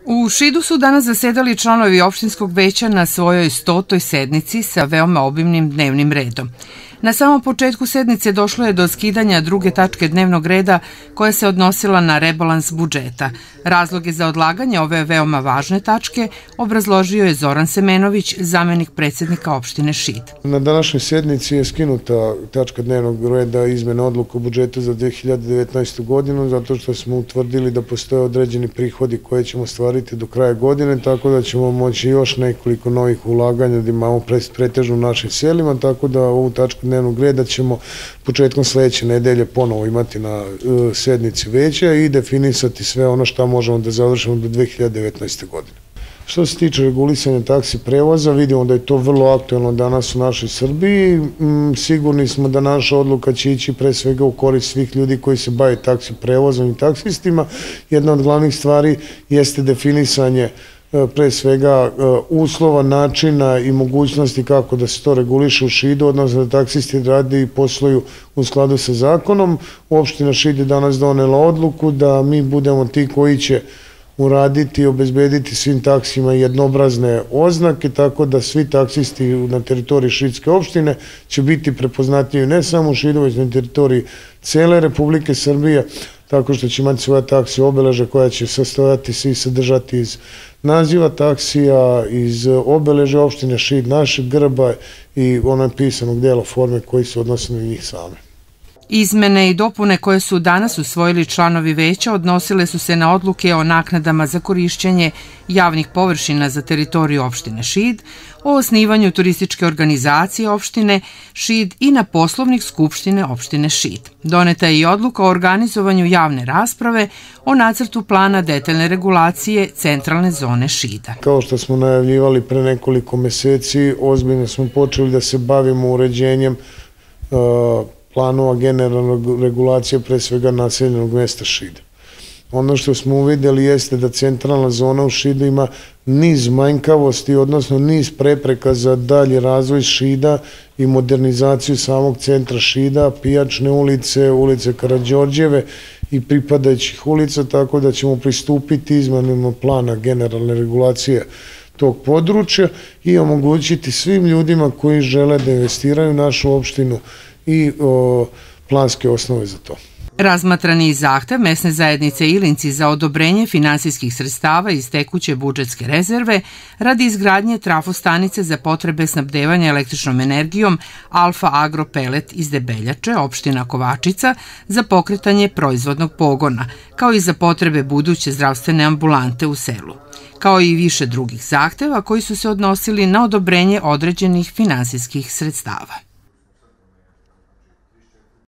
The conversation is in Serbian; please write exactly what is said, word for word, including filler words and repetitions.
U Šidu su danas zasedali članovi opštinskog veća na svojoj stotoj sednici sa veoma obimnim dnevnim redom. Na samom početku sednice došlo je do skidanja druge tačke dnevnog reda koja se odnosila na rebalans budžeta. Razloge za odlaganje ove veoma važne tačke obrazložio je Zoran Semenović, zamenik predsednika opštine Šid. Na današnjoj sednici je skinuta tačka dnevnog reda izmene odluka o budžetu za dve hiljade devetnaestu. godinu zato što smo utvrdili da postoje određeni prihodi koje ćemo stvariti do kraja godine, tako da ćemo moći još nekoliko novih ulaganja da imamo pretežno u našim selima, tako da ovu tačku dnevnog reda ćemo početkom sledeće nedelje ponovo imati na sednici veća i definisati sve ono što možemo da završimo do dve hiljade devetnaeste. godine. Što se tiče regulisanja taksi prevoza, vidimo da je to vrlo aktuelno danas u našoj Srbiji. Sigurni smo da naša odluka će ići pre svega u korist svih ljudi koji se bave taksi prevozom i taksistima. Jedna od glavnih stvari jeste definisanje pre svega uslova, načina i mogućnosti kako da se to reguliše u Šidu, odnosno da taksisti rade i posluju u skladu sa zakonom. Opština Šid je danas donela odluku da mi budemo ti koji će uraditi i obezbediti svim taksima jednobrazne oznake, tako da svi taksisti na teritoriji Šidske opštine će biti prepoznatljivi ne samo u Šidu, već na teritoriji cele Republike Srbije, tako što će imati svoja taksi obeleža koja će sastojati se i sadržati iz naziva taksija, iz obeleža opštine Šid, našeg grba i onaj pisanog dela forme koji se odnose na njih same. Izmene i dopune koje su danas usvojili članovi veća odnosile su se na odluke o naknadama za korišćenje javnih površina za teritoriju opštine Šid, o osnivanju turističke organizacije opštine Šid i na poslovnik Skupštine opštine Šid. Doneta je i odluka o organizovanju javne rasprave o nacrtu plana detaljne regulacije centralne zone Šida. Kao što smo najavljivali pre nekoliko meseci, ozbiljno smo počeli da se bavimo uređenjem uh, planova generalne regulacije pre svega naseljenog mesta Šida. Ono što smo uvidjeli jeste da centralna zona u Šidu ima niz manjkavosti, odnosno niz prepreka za dalji razvoj Šida i modernizaciju samog centra Šida, Pijačne ulice, ulice Karađorđeve i pripadajućih ulica, tako da ćemo pristupiti izmenama plana generalne regulacije tog područja i omogućiti svim ljudima koji žele da investiraju u našu opštinu i o, planske osnove za to. Razmatrani je zahtev mesne zajednice Ilinci za odobrenje finansijskih sredstava iz tekuće budžetske rezerve radi izgradnje trafostanice za potrebe snabdevanja električnom energijom Alfa Agro Pelet iz Debeljače, opština Kovačica, za pokretanje proizvodnog pogona, kao i za potrebe buduće zdravstvene ambulante u selu, kao i više drugih zahteva koji su se odnosili na odobrenje određenih finansijskih sredstava.